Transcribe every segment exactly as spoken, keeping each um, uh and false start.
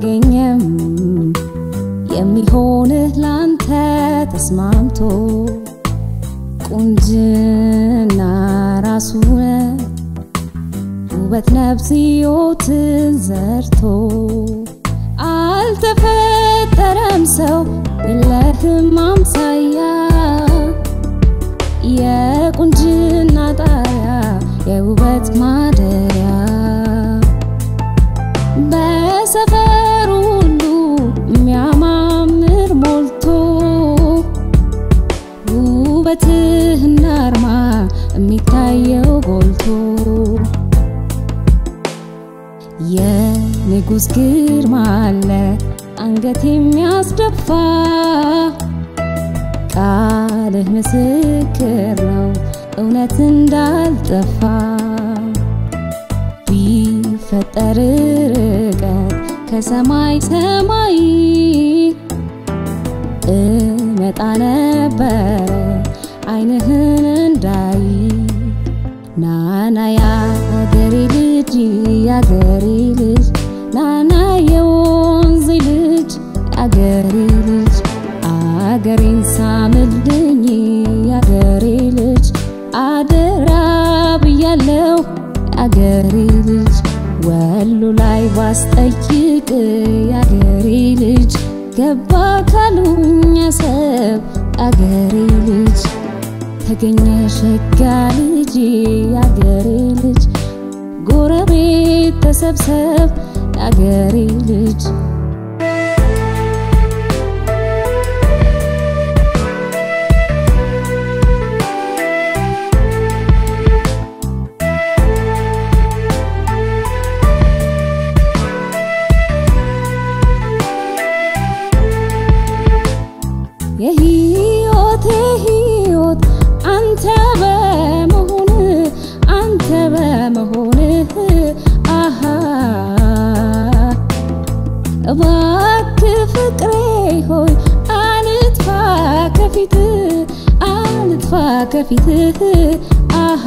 አልተገኘም የሚሆንህ ላንተ ተስማምቶ ቁንጅና ራሱን ውበት ነፍስ ሕይወትን ዘርቶ አልተፈጠረም ሰው የለህም አምሳያ የቁንጅና ጣሪያ የውበት ማደሪያ በሰፈሩ ሁሉ የሚያማምር ሞልቶ ውበትህና አርማ የሚታየው ጎልቶ የንጉስ ግርማ አለ አንገት የሚያስደፋ ቃልህ ምስክር ነው እውነት እንዳልጠፋ ቢፈጠር ርቀት ከሰማይ ሰማይ እመጣ ነበር አይንህን እንዳይ ናና ያገሬ ልጅ ያገሬ ልጅ ናና የወንዝ ልጅ ያገሬ ልጅ አገሬን ሳምልኝ ያገሬ ልጅ አደራ ብያለሁ ያገሬ ልጅ ወሎ ላይ ባስጠይቅ ያገሬ ልጅ ገባ ካሉኝ ሰብ ያገሬ ልጅ ተገኘ ሸጋ ልጅ ያገሬ ልጅ ጎረቤት ተሰብሰብ ያገሬ ልጅ የሂወት የሂወት አንተ በመሆን አንተ በመሆን አሃ እባክህ ፍቅሬ ሆይ አልጥፋ ከፊት አልጥፋ ከፊት አሃ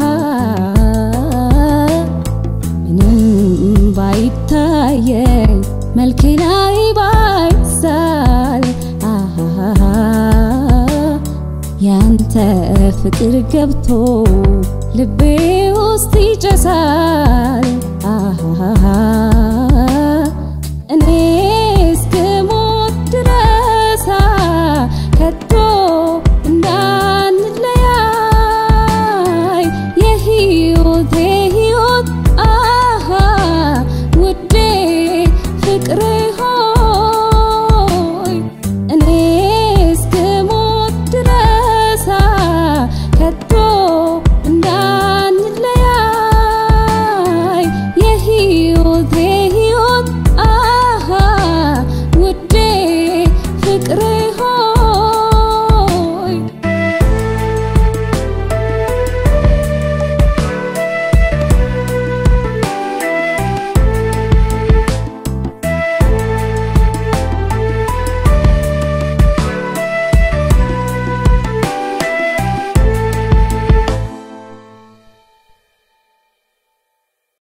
ምንም ባይታየኝ መልኬ ላይ ባይሳል ያንተ ፍቅር ገብቶ ልቤ ውስጥ ይጨሳል አሃ